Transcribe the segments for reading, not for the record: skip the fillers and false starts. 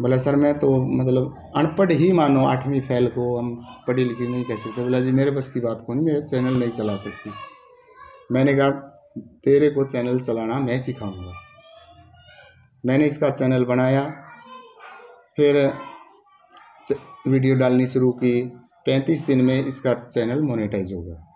बोला सर मैं तो मतलब अनपढ़ ही मानो, 8वीं फेल को हम पढ़ी लिखी नहीं कह सकते। बोला जी मेरे बस की बात को नहीं, मेरा चैनल नहीं चला सकती। मैंने कहा तेरे को चैनल चलाना मैं सिखाऊंगा। मैंने इसका चैनल बनाया, फिर वीडियो डालनी शुरू की। 35 दिन में इसका चैनल मोनेटाइज हो गया।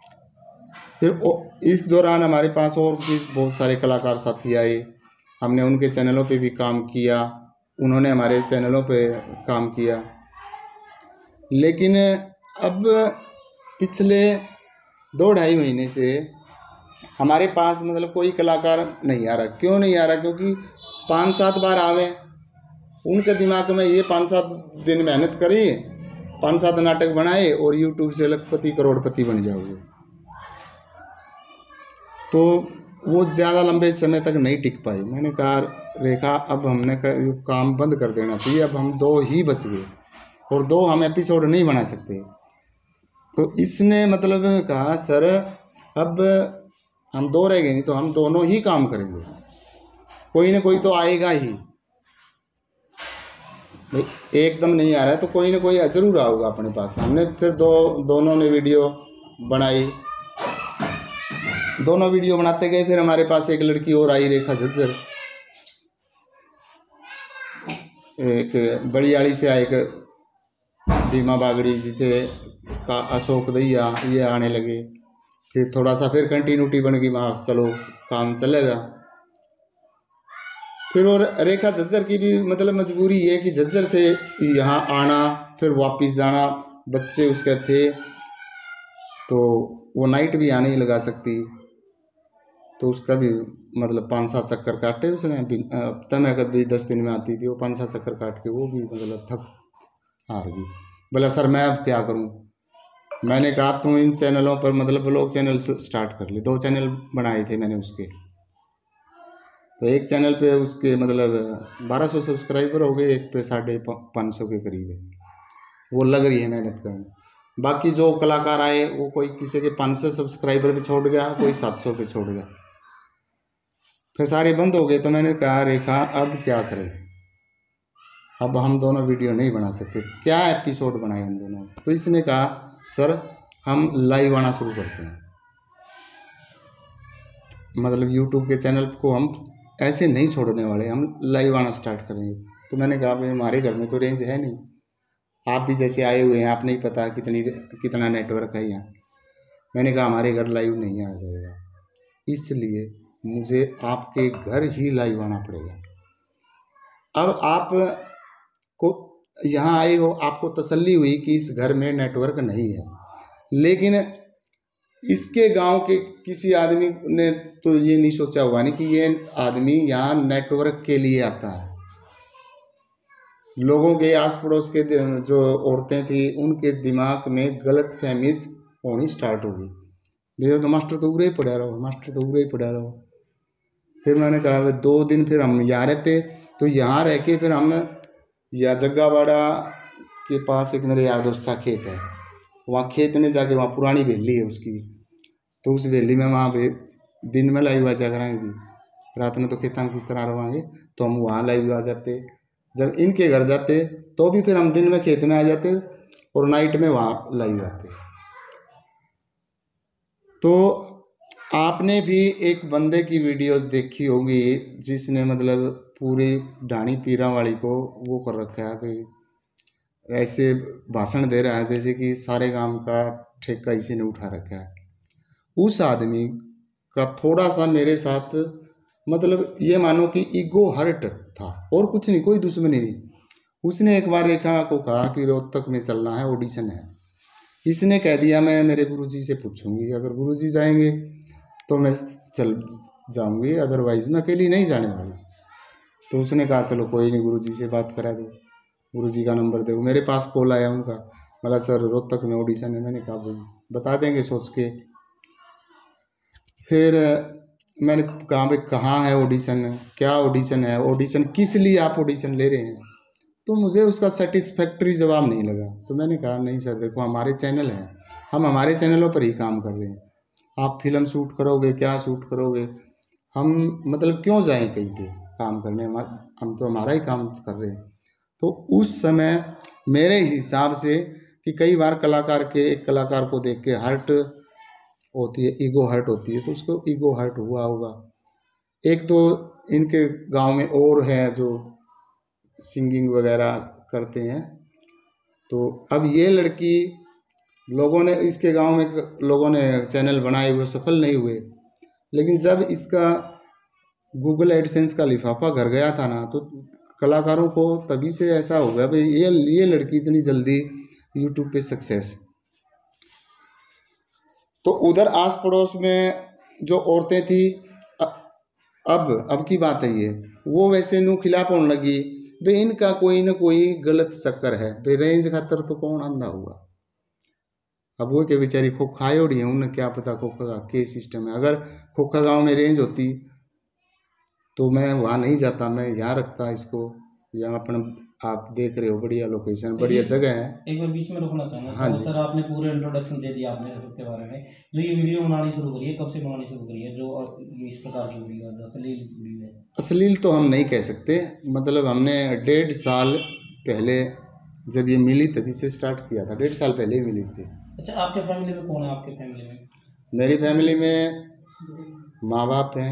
फिर इस दौरान हमारे पास और भी बहुत सारे कलाकार साथी आए, हमने उनके चैनलों पे भी काम किया, उन्होंने हमारे चैनलों पे काम किया। लेकिन अब पिछले 2-2.5 महीने से हमारे पास मतलब कोई कलाकार नहीं आ रहा। क्यों नहीं आ रहा? क्योंकि 5-7 बार आवे, उनके दिमाग में ये 5-7 दिन मेहनत करी, 5-7 नाटक बनाए और यूट्यूब से लखपति करोड़पति बन जाओगे। तो वो ज़्यादा लंबे समय तक नहीं टिक पाई। मैंने कहा रेखा अब हमने काम बंद कर देना चाहिए, अब हम 2 ही बच गए और 2 हम एपिसोड नहीं बना सकते। तो इसने मतलब कहा सर अब हम 2 रह गए, नहीं तो हम दोनों ही काम करेंगे, कोई ना कोई तो आएगा ही। एकदम नहीं आ रहा है तो कोई ना कोई जरूर आएगा अपने पास। हमने फिर दोनों ने वीडियो बनाई, दोनों वीडियो बनाते गए। फिर हमारे पास एक लड़की और आई, रेखा झज्जर, एक बड़ियाली से आए, एक भीमा बागड़ी जी थे का अशोक दैया, ये आने लगे। फिर थोड़ा सा फिर कंटिन्यूटी बन गई, वहाँ चलो काम चलेगा। फिर और रेखा झज्जर की भी मतलब मजबूरी ये कि झज्जर से यहाँ आना फिर वापस जाना, बच्चे उसके थे तो वो नाइट भी आने ही लगा सकती, तो उसका भी मतलब 5-7 चक्कर काटे उसने। हफ्ते में कभी 10 दिन में आती थी, वो 5-7 चक्कर काट के वो भी मतलब थक हार गई। बोला सर मैं अब क्या करूं? मैंने कहा तुम इन चैनलों पर मतलब ब्लॉग चैनल स्टार्ट कर ले। 2 चैनल बनाए थे मैंने उसके, तो एक चैनल पे उसके मतलब 1200 सब्सक्राइबर हो गए, एक पे 550 के करीब है। वो लग रही है मेहनत करने। बाकी जो कलाकार आए वो कोई किसी के 500 सब्सक्राइबर पे छोड़ गया, कोई 700 पे छोड़ गया, फिर सारे बंद हो गए। तो मैंने कहा रेखा अब क्या करें, अब हम दोनों वीडियो नहीं बना सकते, क्या एपिसोड बनाए हम दोनों? तो इसने कहा सर हम लाइव आना शुरू करते हैं, मतलब यूट्यूब के चैनल को हम ऐसे नहीं छोड़ने वाले, हम लाइव आना स्टार्ट करेंगे। तो मैंने कहा भाई हमारे घर में तो रेंज है नहीं, आप भी जैसे आए हुए हैं, आप नहीं पता कितना नेटवर्क है यहाँ। मैंने कहा हमारे घर लाइव नहीं आ जाएगा, इसलिए मुझे आपके घर ही लाइव आना पड़ेगा। अब आप को यहाँ आए हो, आपको तसल्ली हुई कि इस घर में नेटवर्क नहीं है, लेकिन इसके गांव के किसी आदमी ने तो ये नहीं सोचा हुआ नहीं कि ये आदमी यहाँ नेटवर्क के लिए आता है। लोगों के आस पड़ोस के जो औरतें थी उनके दिमाग में गलत फहमीज होनी स्टार्ट हो गई, मेरे तो मास्टर तो उरे ही पढ़ा रहो, मास्टर तो उरे ही पढ़ा रहो। फिर मैंने कहा 2 दिन फिर हम यहाँ रहते, तो यहाँ रह के फिर हम या जग्गावाड़ा के पास एक मेरे यार दोस्त का खेत है, वहाँ खेत में जाके, वहाँ पुरानी वेली है उसकी, तो उस वेली में वहाँ पे दिन में लाइव आ जा करेंगे, रात में तो खेत में किस तरह रहोगे, तो हम वहाँ लाइव आ जाते। जब इनके घर जाते तो भी फिर हम दिन में खेत में आ जाते और नाइट में वहाँ लाइव आते। तो आपने भी एक बंदे की वीडियोस देखी होगी जिसने मतलब पूरी ढाणी पीरा वाली को वो कर रखा है, भाई ऐसे भाषण दे रहा है जैसे कि सारे काम का ठेका इसी ने उठा रखा है। उस आदमी का थोड़ा सा मेरे साथ मतलब ये मानो कि ईगो हर्ट था और कुछ नहीं, कोई दुश्मनी नहीं। उसने एक बार रेखा को कहा कि रोहतक में चलना है, ऑडिशन है। इसने कह दिया मैं मेरे गुरुजी से पूछूंगी, अगर गुरुजी जाएंगे तो मैं चल जाऊंगी, अदरवाइज मैं अकेली नहीं जाने वाली। तो उसने कहा चलो कोई नहीं, गुरुजी से बात करा दो, गुरुजी का नंबर दो। मेरे पास कॉल आया उनका, बोला सर रोहतक में ऑडिशन है। मैंने कहा भाई बता देंगे सोच के। फिर मैंने कहा भाई कहाँ है ऑडिशन, क्या ऑडिशन है, ऑडिशन किस लिए आप ऑडिशन ले रहे हैं? तो मुझे उसका सेटिस्फैक्ट्री जवाब नहीं लगा। तो मैंने कहा नहीं सर देखो हमारे चैनल हैं, हम हमारे चैनलों पर ही काम कर रहे हैं, आप फिल्म शूट करोगे, क्या शूट करोगे, हम मतलब क्यों जाएं कहीं पे काम करने, हम तो हमारा ही काम कर रहे हैं। तो उस समय मेरे हिसाब से कि कई बार कलाकार के एक कलाकार को देख के हर्ट होती है, ईगो हर्ट होती है, तो उसको ईगो हर्ट हुआ होगा। एक तो इनके गांव में और है जो सिंगिंग वगैरह करते हैं, तो अब ये लड़की लोगों ने इसके गांव में लोगों ने चैनल बनाए हुए सफल नहीं हुए, लेकिन जब इसका गूगल एडसेंस का लिफाफा घर गया था ना, तो कलाकारों को तभी से ऐसा हो गया भाई ये लड़की इतनी जल्दी यूट्यूब पे सक्सेस। तो उधर आस पड़ोस में जो औरतें थी, अब की बात है ये, वो वैसे नू खिलाफ होने लगी भाई इनका कोई ना कोई गलत चक्कर है भाई, रेंज खातर तो कौन अंधा हुआ। अब वो के बेचारी खोखा आए उड़ी है, उन्हें क्या पता खोखा का के सिस्टम है। अगर खोखा गांव में रेंज होती तो मैं वहाँ नहीं जाता, मैं यहाँ रखता इसको। यहाँ अपना आप देख रहे हो बढ़िया लोकेशन, बढ़िया जगह है। एक बार बीच में रोकना चाहूँगा। हाँ जी सर, आपने पूरे इंट्रोडक्शन दे दिया आपने सबके बारे में। जो ये वीडियो बनानी शुरू करी है, कब से बनानी शुरू करी है जो ये इस प्रकार की वीडियो है, अश्लील वीडियो है? अश्लील तो हम नहीं कह सकते, मतलब हमने 1.5 साल पहले जब ये मिली तभी से स्टार्ट किया था, 1.5 साल पहले ही मिली थी। अच्छा, आपके फैमिली में कौन है? आपके फैमिली में? मेरी फैमिली में माँ बाप हैं,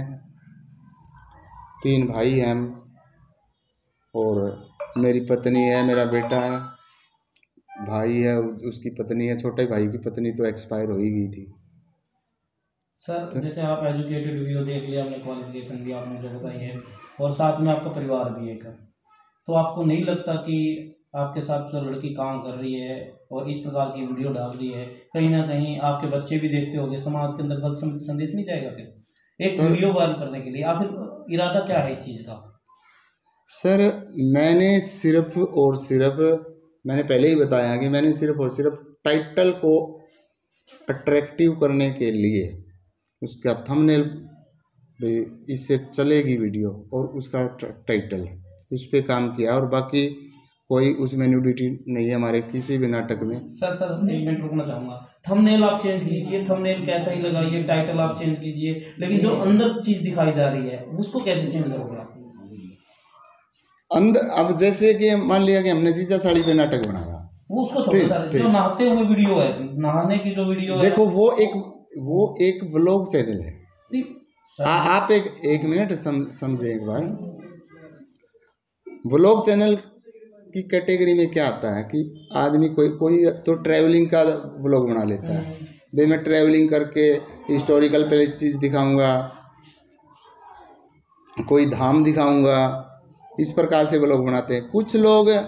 3 भाई हैं और मेरी पत्नी है, मेरा बेटा है, भाई है, उसकी पत्नी है। छोटे भाई की पत्नी तो एक्सपायर हो ही गई थी। सर, जैसे आप एजुकेटेड वीडियो देख लिया, आपने क्वालिफिकेशन भी आपने जो बताई है, और साथ में आपका परिवार भी है, तो आपको नहीं लगता कि आपके साथ जो लड़की काम कर रही है और इस प्रकार की वीडियो डाल रही है, कहीं ना कहीं आपके बच्चे भी देखते होंगे, समाज के अंदर गलत संदेश नहीं जाएगा फिर एक वीडियो वायरल करने के लिए? आखिर इरादा क्या है इस चीज़ का? सर, मैंने सिर्फ और सिर्फ, मैंने पहले ही बताया कि मैंने सिर्फ और सिर्फ टाइटल को अट्रैक्टिव करने के लिए उसका थंबनेल इससे चलेगी वीडियो और उसका टाइटल, उस पर काम किया, और बाकी कोई उसमें न्यूडिटी नहीं है हमारे किसी भी नाटक में। सर 1 मिनट रुकना चाहूँगा। थंबनेल आप चेंज कीजिए, थंबनेल कैसा ही लगाइए, टाइटल आप चेंज कीजिए, लेकिन जो अंदर चीज़ दिखाई जा रही है उसको कैसे चेंज करोगे आप? अंदर अब जैसे कि मान लिया कि हमने जीजा साड़ी पे नाटक बनाया, वो उसको छोड़ो सर, जो नहाते हुए वीडियो है, नहाने की जो वीडियो है, देखो वो एक व्लॉग चैनल है। आप एक मिनट समझे एक बार। व्लॉग चैनल की कैटेगरी में क्या आता है कि आदमी कोई तो ट्रैवलिंग का व्लॉग बना लेता है भाई, मैं ट्रैवलिंग करके हिस्टोरिकल प्लेसेस दिखाऊंगा, कोई धाम दिखाऊंगा, इस प्रकार से व्लॉग बनाते हैं। कुछ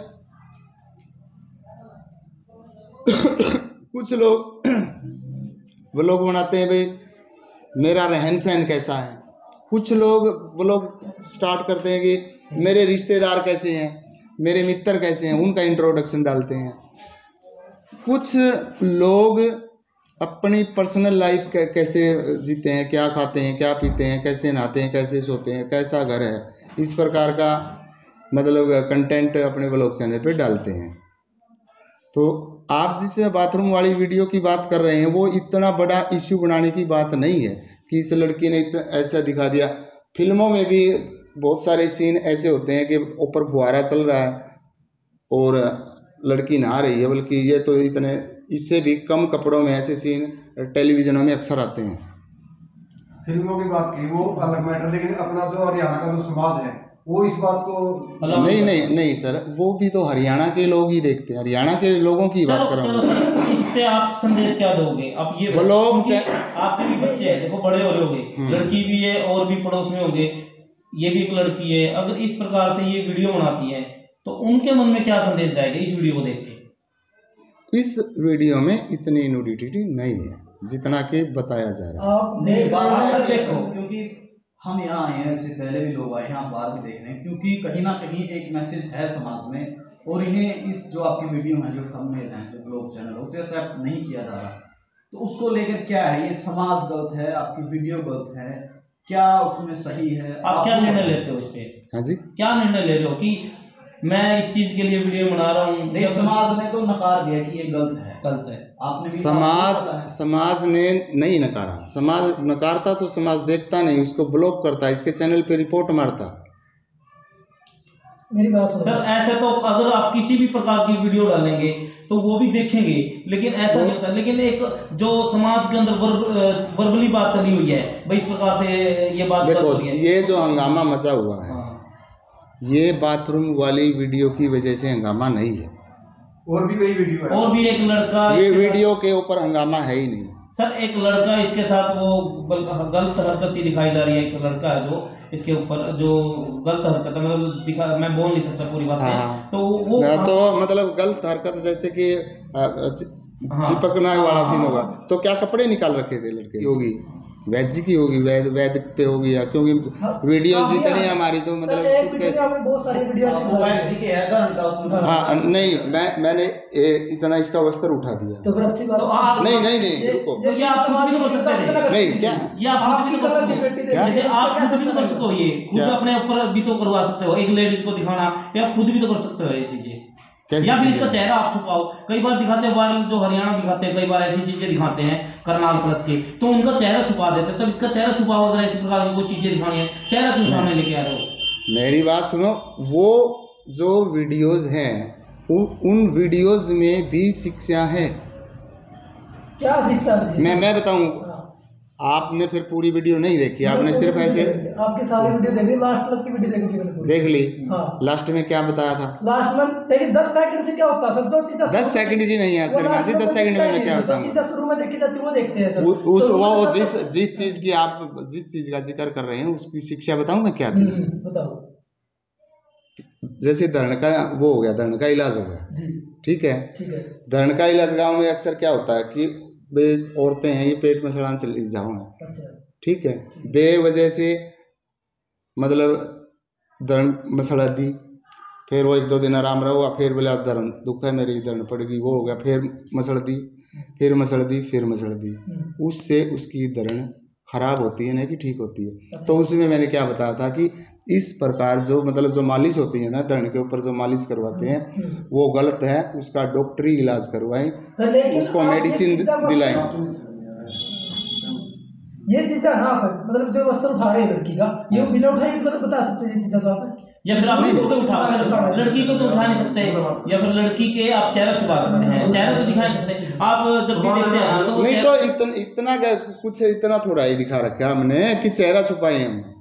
लोग व्लॉग बनाते हैं भाई मेरा रहन सहन कैसा है। कुछ लोग व्लॉग स्टार्ट करते हैं कि मेरे रिश्तेदार कैसे हैं, मेरे मित्र कैसे हैं, उनका इंट्रोडक्शन डालते हैं। कुछ लोग अपनी पर्सनल लाइफ कैसे जीते हैं, क्या खाते हैं, क्या पीते हैं, कैसे नहाते हैं, कैसे सोते हैं, कैसा घर है, इस प्रकार का मतलब कंटेंट अपने व्लॉग चैनल पे डालते हैं। तो आप जिस बाथरूम वाली वीडियो की बात कर रहे हैं वो इतना बड़ा इश्यू बनाने की बात नहीं है कि इस लड़की ने ऐसा दिखा दिया। फिल्मों में भी बहुत सारे सीन ऐसे होते हैं कि ऊपर फुहारा चल रहा है और लड़की नहा रही है, बल्कि ये तो इतने इससे भी कम कपड़ों में ऐसे सीन टेलीविजनों में अक्सर आते हैं। फिल्मों की बात की वो अलग मैटर, लेकिन अपना जो हरियाणा का जो समाज है वो इस बात को नहीं सर, वो भी तो हरियाणा के लोग ही देखते हैं, हरियाणा के लोगों की बात कर रहा हूँ। इससे आप संदेश क्या दोगे? आप ये लोग आपके भी बच्चे हैं, देखो बड़े हो रहे होंगे, लड़की भी है और भी पड़ोस में होंगे, ये भी एक लड़की है, अगर इस प्रकार से ये वीडियो बनाती है तो उनके मन में क्या संदेश जाएगा इस वीडियो को देख के? इस वीडियो में इतनी न्यूडिटी नहीं है जितना कि बताया जा रहा है। आप नहीं बात देखो, क्योंकि हम यहाँ आए हैं, इससे पहले भी लोग आए हैं, आप बाहर भी देख रहे हैं, क्योंकि कहीं ना कहीं एक मैसेज है समाज में, और इन्हें इस जो आपकी वीडियो है, जो थंबनेल है, जो व्लॉग चैनल है, उसे एक्सेप्ट नहीं किया जा रहा। तो उसको लेकर क्या है, ये समाज गलत है, आपकी वीडियो गलत है, क्या उसमें सही है? आप क्या निर्णय लेते हो इस पे? हाँ जी, क्या निर्णय ले रहे हो कि मैं इस चीज के लिए वीडियो बना रहा हूँ? समाज ने तो नकार दिया कि ये गलत है, गलत है। आपने समाज ने नहीं नकारा। समाज नकारता तो समाज देखता नहीं, उसको ब्लॉक करता, इसके चैनल पे रिपोर्ट मारता। मेरी बात सुनो सर। ऐसे तो अगर आप किसी भी प्रकार की वीडियो डालेंगे तो वो भी देखेंगे, लेकिन ऐसा नहीं होता। लेकिन एक जो समाज के अंदर वर्बली बात चली हुई है भाई, इस प्रकार से ये बात देखो, चल रही है। ये जो हंगामा मचा हुआ है, ये बाथरूम वाली वीडियो की वजह से हंगामा नहीं है। और भी कई वीडियो है। और भी एक लड़का, ये वीडियो के ऊपर हंगामा है ही नहीं सर। एक लड़का इसके साथ वो गलत हरकत सी दिखाई जा रही है। एक लड़का है जो इसके ऊपर जो गलत हरकत है, मतलब दिखा, मैं बोल नहीं सकता पूरी बात। हाँ। तो वो तो मतलब गलत हरकत जैसे कि चिपकना वाला सीन होगा, तो क्या कपड़े निकाल रखे थे लड़के? होगी वैद जी की होगी, वैद पे होगी, क्योंकि वीडियो जितनी है हमारी, तो मतलब खुद के बहुत सारी वीडियो हाँ नहीं, मैंने इतना इसका वस्त्र उठा दिया। तो फिर अच्छी बात। नहीं रुको, ये आप खुद भी तो कर सकते हैं। नहीं क्या ये आप खुद भी तो कर सकते हो। जैसे आप खुद भी तो कर सकते हो, ये खुद अपने ऊपर भी तो करवा सकते हो। एक लेडीज को दिखाना, या आप खुद भी तो कर सकते हो ये चीजें। या फिर इसका चेहरा आप छुपाओ। कई बार दिखाते हैं वायरल, जो हरियाणा दिखाते हैं, कई बार ऐसी चीजें दिखाते हैं करनाल प्लस के, तो उनका चेहरा छुपा देते हैं। तब इसका चेहरा छुपाओ। अगर इसी प्रकार की कोई चीजें दिखानी है, चेहरा क्यों सामने लेके आ रहे हो? मेरी बात सुनो, वो जो वीडियोज हैं उन वीडियोज में भी शिक्षा है। क्या शिक्षा? मैं बताऊं, आपने फिर पूरी वीडियो नहीं देखी, आपने सिर्फ ऐसे आपकी सारी वीडियो देखी, लास्ट तक की वीडियो देखी मैंने पूरी। देख ली? हाँ। लास्ट में क्या बताया था? लास्ट में देखिए 10 सेकंड से क्या होता है सर? जो चीज़ 10 सेकंड की नहीं है सर, मैं 10 सेकंड में मैं क्या बताऊं? चीज़ शुरू में देखी जाती है वो देखते हैं सर। उस वो जिस चीज की आप जिस चीज का जिक्र कर रहे हैं, उसकी शिक्षा बताऊं मैं क्या थी? बताओ। जैसे धरण का वो हो गया, धरण का इलाज हो गया, ठीक है। धरण का इलाज गाँव में अक्सर क्या होता है कि औरतें हैं, ये पेट में सड़ान चली जाओ, ठीक है, बेवजह से मतलब धरण मसड़ा दी, फिर वो 1-2 दिन आराम रहा, फिर बोला धरण दुख है मेरी, धरण पड़ेगी, वो हो गया, फिर मसड़ दी, फिर मसड़ दी, फिर मसड़ दी। उससे उसकी धरण खराब होती है, नहीं कि ठीक होती है। तो उसमें मैंने क्या बताया था कि इस प्रकार जो मतलब जो मालिश होती है ना, धरण के ऊपर जो मालिश करवाते हैं वो गलत है। उसका डॉक्टरी इलाज करवाएं, उसको मेडिसिन दिलाएं। ये चीज़ें ना आप मतलब जो वस्त्र उठा रहे हैं लड़की का, ये बिना उठाए मतलब बता सकते हैं ये चीज़ें तो आप? या फिर आप लड़की को तो उठा नहीं सकते, या फिर लड़की के आप चेहरा छुपा सकते हैं, चेहरा तो दिखा नहीं सकते। आप जब भी देखते हैं तो नहीं, तो इतना कुछ इतना थोड़ा ही दिखा रखा है हमने कि चेहरा छुपाए हम।